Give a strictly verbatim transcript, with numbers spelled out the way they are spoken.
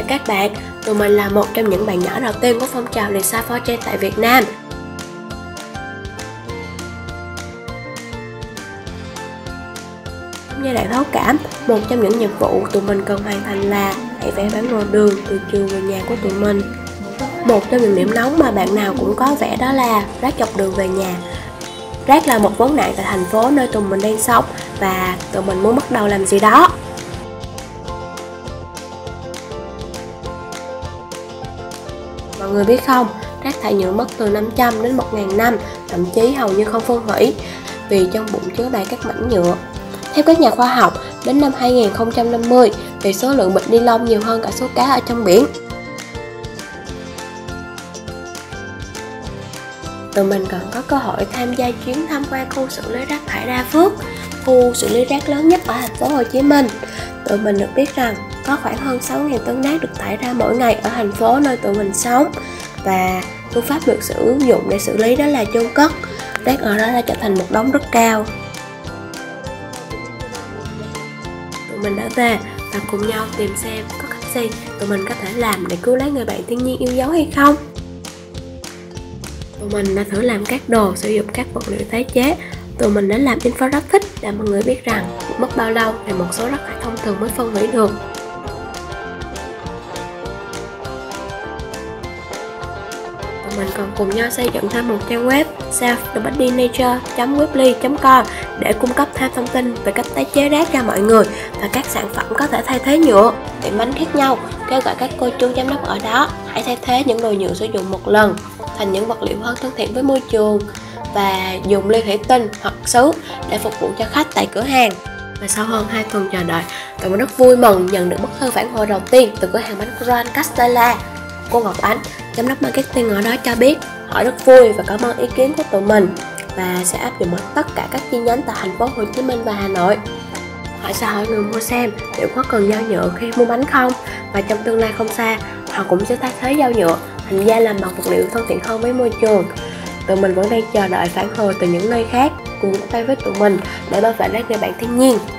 các bạn, tụi mình là một trong những bạn nhỏ đầu tiên của phong trào Lisa for Change tại Việt Nam. Trong giai đoạn thấu cảm, một trong những nhiệm vụ tụi mình cần hoàn thành là hãy vẽ bản đồ đường từ trường về nhà của tụi mình. Một trong những điểm nóng mà bạn nào cũng có vẽ đó là rác dọc đường về nhà. Rác là một vấn nạn tại thành phố nơi tụi mình đang sống và tụi mình muốn bắt đầu làm gì đó. Mọi người biết không, rác thải nhựa mất từ năm trăm đến một nghìn năm, thậm chí hầu như không phân hủy vì trong bụng chứa đầy các mảnh nhựa. Theo các nhà khoa học, đến năm hai nghìn không trăm năm mươi, thì số lượng bịch ni lông nhiều hơn cả số cá ở trong biển. Tụi mình còn có cơ hội tham gia chuyến tham quan khu xử lý rác thải Đa Phước, khu xử lý rác lớn nhất ở thành phố Hồ Chí Minh. Tụi mình được biết rằng có khoảng hơn sáu nghìn tấn rác được thải ra mỗi ngày ở thành phố nơi tụi mình sống. Và phương pháp được sử dụng để xử lý đó là chôn cất. Rác ở đó đã trở thành một đống rất cao. Tụi mình đã về và cùng nhau tìm xem có cách gì tụi mình có thể làm để cứu lấy người bạn thiên nhiên yêu dấu hay không. Tụi mình đã thử làm các đồ sử dụng các vật liệu tái chế. Tụi mình đã làm infographic để mọi người biết rằng mất bao lâu thì một số rác thải thông thường mới phân hủy được. Tụi mình còn cùng nhau xây dựng thêm một trang web self the nature chấm weebly chấm com để cung cấp thêm thông tin về cách tái chế rác cho mọi người và các sản phẩm có thể thay thế nhựa. Tiệm bánh khác nhau kêu gọi các cô chú giám đốc ở đó hãy thay thế những đồ nhựa sử dụng một lần thành những vật liệu hơn thân thiện với môi trường và dùng ly thủy tinh hoặc sứ để phục vụ cho khách tại cửa hàng. Và sau hơn hai tuần chờ đợi, tụi mình rất vui mừng nhận được bức thư phản hồi đầu tiên từ cửa hàng bánh Gran Castella. Cô Ngọc Ánh, giám đốc marketing ở đó cho biết họ rất vui và cảm ơn ý kiến của tụi mình và sẽ áp dụng ở tất cả các chi nhánh tại thành phố Hồ Chí Minh và Hà Nội. Họ sẽ hỏi người mua xem liệu có cần dao nhựa khi mua bánh không, và trong tương lai không xa họ cũng sẽ thay thế dao nhựa thành da làm bằng vật liệu thân thiện hơn với môi trường. Tụi mình vẫn đang chờ đợi phản hồi từ những nơi khác cùng tay với tụi mình để bảo vệ lấy người bạn thiên nhiên.